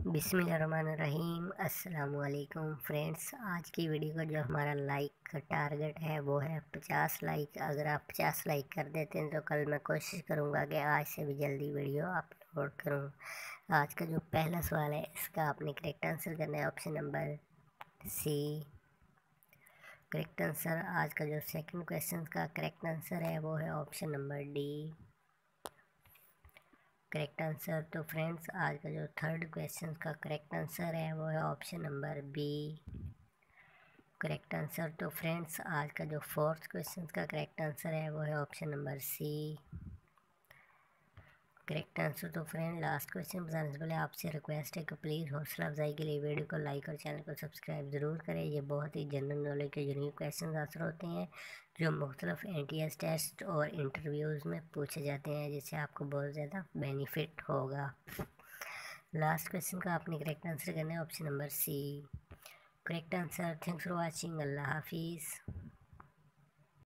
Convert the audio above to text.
बिस्मिल्लाहिर्रहमानिर्रहीम। अस्सलामुअलैकुम फ्रेंड्स, आज की वीडियो का जो हमारा लाइक का टारगेट है वो है 50 लाइक। अगर आप 50 लाइक कर देते हैं तो कल मैं कोशिश करूँगा कि आज से भी जल्दी वीडियो अपलोड करूँ। आज का जो पहला सवाल है इसका आपने करेक्ट आंसर करना है option number C, correct answer. आज का जो सेकंड क्वेश्चन का करेक्ट आंसर है वो है option number D, correct answer. तो फ्रेंड्स, आज का जो थर्ड क्वेश्चन का करेक्ट आंसर है वो है option number B, correct answer. तो फ्रेंड्स, आज का जो फोर्थ क्वेश्चन का करेक्ट आंसर है वो है option number C, correct answer. तो फ्रेंड, लास्ट क्वेश्चन बताने से पहले आपसे रिक्वेस्ट है कि प्लीज़ हौसला अफजाई के लिए वीडियो को लाइक और चैनल को सब्सक्राइब ज़रूर करें। ये बहुत ही जनरल नॉलेज के यूनिक क्वेश्चन आंसर होते हैं जो मुख्तलिफ एनटीएस टेस्ट और इंटरव्यूज़ में पूछे जाते हैं, जिससे आपको बहुत ज़्यादा बेनिफिट होगा। लास्ट क्वेश्चन का आपने करेक्ट आंसर करना है option number C, correct answer. Thanks for watching. अल्लाह हाफिज़।